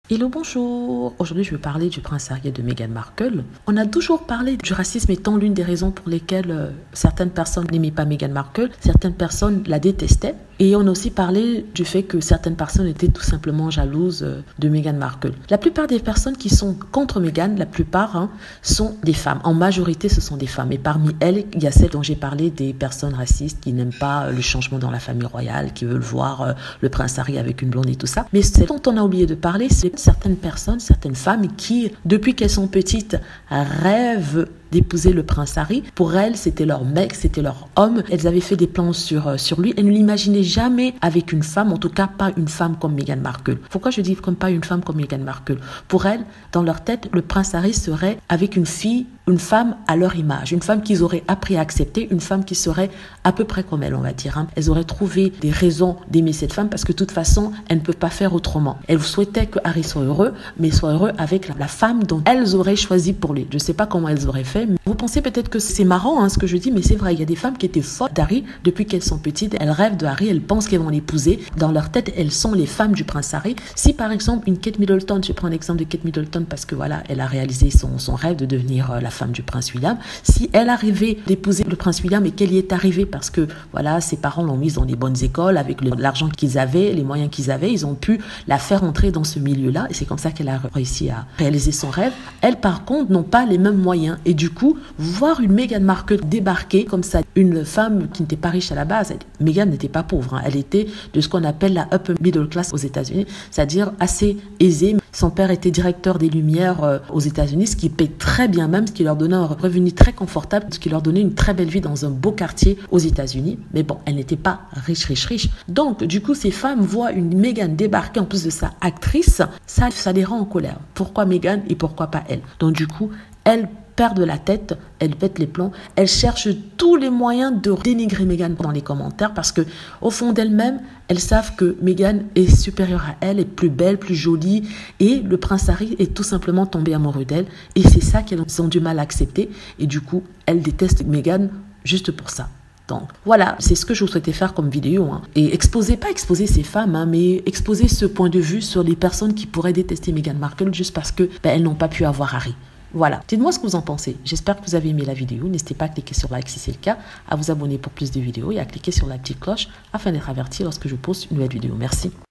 Hello, bonjour. Aujourd'hui, je vais parler du prince Harry et de Meghan Markle. On a toujours parlé du racisme étant l'une des raisons pour lesquelles certaines personnes n'aimaient pas Meghan Markle, certaines personnes la détestaient. Et on a aussi parlé du fait que certaines personnes étaient tout simplement jalouses de Meghan Markle. La plupart des personnes qui sont contre Meghan, la plupart, sont des femmes. En majorité, ce sont des femmes. Et parmi elles, il y a celles dont j'ai parlé, des personnes racistes qui n'aiment pas le changement dans la famille royale, qui veulent voir le prince Harry avec une blonde et tout ça. Mais ce dont on a oublié de parler, c'est certaines personnes, certaines femmes qui, depuis qu'elles sont petites, rêvent d'épouser le prince Harry. Pour elles, c'était leur mec, c'était leur homme. Elles avaient fait des plans sur lui. Elles ne l'imaginaient jamais avec une femme, en tout cas pas une femme comme Meghan Markle. Pourquoi je dis comme pas une femme comme Meghan Markle? Pour elles, dans leur tête, le prince Harry serait avec une fille, une femme à leur image, une femme qu'ils auraient appris à accepter, une femme qui serait à peu près comme elle, on va dire. Elles auraient trouvé des raisons d'aimer cette femme parce que de toute façon, elles ne peuvent pas faire autrement. Elles souhaitaient que Harry soit heureux, mais soit heureux avec la femme dont elles auraient choisi pour lui. Je ne sais pas comment elles auraient fait. Vous pensez peut-être que c'est marrant ce que je dis, mais c'est vrai, il y a des femmes qui étaient folles d'Harry depuis qu'elles sont petites. Elles rêvent de Harry, elles pensent qu'elles vont l'épouser. Dans leur tête, elles sont les femmes du prince Harry. Si par exemple une Kate Middleton, je prends l'exemple de Kate Middleton parce que voilà, elle a réalisé son rêve de devenir la femme du prince William. Si elle arrivait d'épouser le prince William et qu'elle y est arrivée parce que voilà, ses parents l'ont mise dans les bonnes écoles avec l'argent qu'ils avaient, les moyens qu'ils avaient, ils ont pu la faire entrer dans ce milieu-là et c'est comme ça qu'elle a réussi à réaliser son rêve. Elles par contre n'ont pas les mêmes moyens et du coup, voir une Meghan Markle débarquer comme ça, une femme qui n'était pas riche à la base, Meghan n'était pas pauvre, elle était de ce qu'on appelle la upper middle class aux États-Unis, c'est-à-dire assez aisée. Son père était directeur des Lumières aux États-Unis, ce qui paie très bien même, ce qui leur donnait un revenu très confortable, ce qui leur donnait une très belle vie dans un beau quartier aux États-Unis. Mais bon, elle n'était pas riche. Donc, du coup, ces femmes voient une Meghan débarquer en plus de sa actrice, ça les rend en colère. Pourquoi Meghan et pourquoi pas elle? Donc, du coup, elles perdent la tête, elles pètent les plombs, elles cherchent tous les moyens de dénigrer Meghan dans les commentaires parce que au fond d'elles-mêmes, elles savent que Meghan est supérieure à elle, est plus belle, plus jolie et le prince Harry est tout simplement tombé amoureux d'elle et c'est ça qu'elles ont du mal à accepter et du coup, elles détestent Meghan juste pour ça. Donc, voilà, c'est ce que je vous souhaitais faire comme vidéo. Et pas exposer ces femmes, mais exposer ce point de vue sur les personnes qui pourraient détester Meghan Markle juste parce que elles n'ont pas pu avoir Harry. Voilà, dites-moi ce que vous en pensez. J'espère que vous avez aimé la vidéo. N'hésitez pas à cliquer sur like si c'est le cas, à vous abonner pour plus de vidéos et à cliquer sur la petite cloche afin d'être averti lorsque je poste une nouvelle vidéo. Merci.